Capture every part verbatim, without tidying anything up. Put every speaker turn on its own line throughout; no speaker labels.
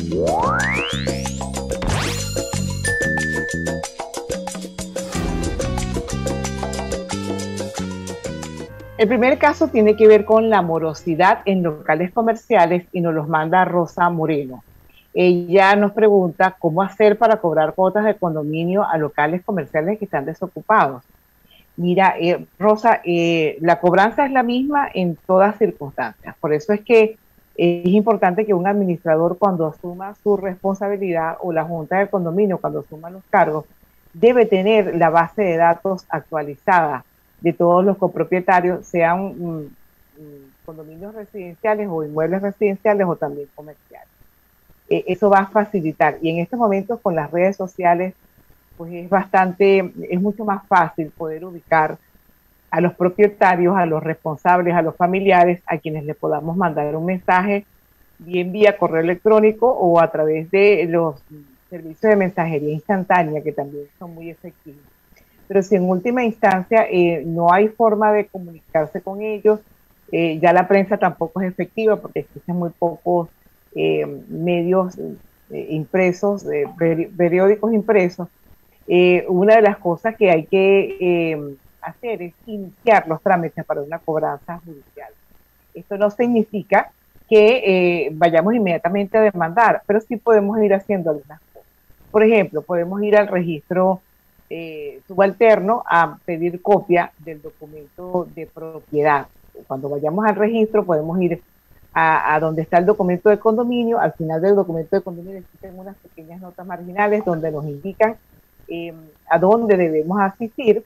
El primer caso tiene que ver con la morosidad en locales comerciales y nos los manda Rosa Moreno. Ella nos pregunta cómo hacer para cobrar cuotas de condominio a locales comerciales que están desocupados. Mira, eh, Rosa, eh, la cobranza es la misma en todas circunstancias. Por eso es que eh, es importante que un administrador, cuando asuma su responsabilidad, o la junta de condominio cuando asuma los cargos, debe tener la base de datos actualizada de todos los copropietarios, sean mm, mm, condominios residenciales o inmuebles residenciales o también comerciales. Eh, eso va a facilitar. Y en estos momentos con las redes sociales, pues es bastante, es mucho más fácil poder ubicar a los propietarios, a los responsables, a los familiares, a quienes le podamos mandar un mensaje, bien vía correo electrónico o a través de los servicios de mensajería instantánea, que también son muy efectivos. Pero si en última instancia eh, no hay forma de comunicarse con ellos, eh, ya la prensa tampoco es efectiva porque existen muy pocos eh, medios eh, impresos, eh, periódicos impresos. Eh, una de las cosas que hay que eh, hacer es iniciar los trámites para una cobranza judicial. Esto no significa que eh, vayamos inmediatamente a demandar, pero sí podemos ir haciendo algunas cosas. Por ejemplo, podemos ir al registro eh, subalterno a pedir copia del documento de propiedad. Cuando vayamos al registro podemos ir a, a donde está el documento de condominio. Al final del documento de condominio existen unas pequeñas notas marginales donde nos indican eh, a dónde debemos asistir,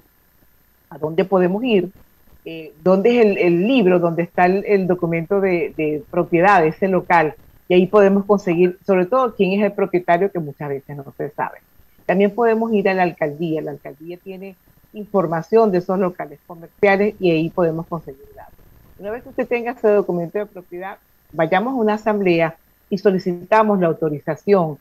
a dónde podemos ir, eh, dónde es el, el libro, donde está el, el documento de, de propiedad de ese local, y ahí podemos conseguir, sobre todo, quién es el propietario, que muchas veces no se sabe. También podemos ir a la alcaldía. La alcaldía tiene información de esos locales comerciales y ahí podemos conseguir datos. Una vez que usted tenga ese documento de propiedad, vayamos a una asamblea y solicitamos la autorización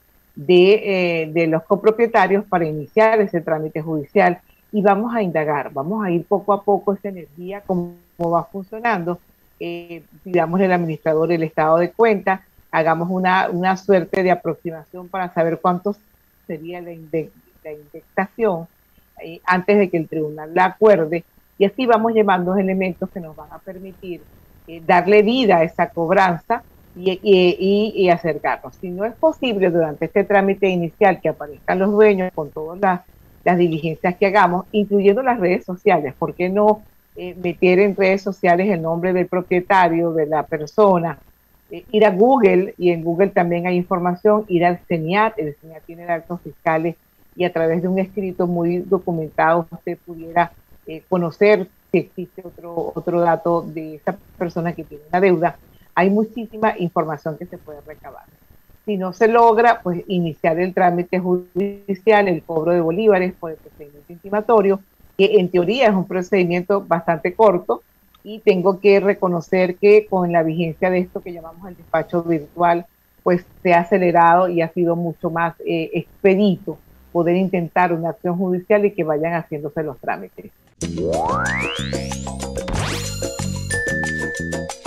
de, eh, de los copropietarios para iniciar ese trámite judicial y vamos a indagar, vamos a ir poco a poco esa energía, cómo, cómo va funcionando, eh, pidámosle al administrador el estado de cuenta, hagamos una, una suerte de aproximación para saber cuántos sería la, inde la indexación eh, antes de que el tribunal la acuerde, y así vamos llevando elementos que nos van a permitir eh, darle vida a esa cobranza y, y, y, y acercarnos. Si no es posible durante este trámite inicial que aparezcan los dueños con todas las, las diligencias que hagamos, incluyendo las redes sociales, ¿por qué no eh, meter en redes sociales el nombre del propietario, de la persona? Eh, ir a Google, y en Google también hay información, ir al CENIAT, el CENIAT tiene datos fiscales, y a través de un escrito muy documentado usted pudiera eh, conocer si existe otro, otro dato de esa persona que tiene una deuda. Hay muchísima información que se puede recabar. Si no se logra, pues iniciar el trámite judicial, el cobro de bolívares por el procedimiento intimatorio, que en teoría es un procedimiento bastante corto, y tengo que reconocer que con la vigencia de esto que llamamos el despacho virtual, pues se ha acelerado y ha sido mucho más eh, expedito poder intentar una acción judicial y que vayan haciéndose los trámites.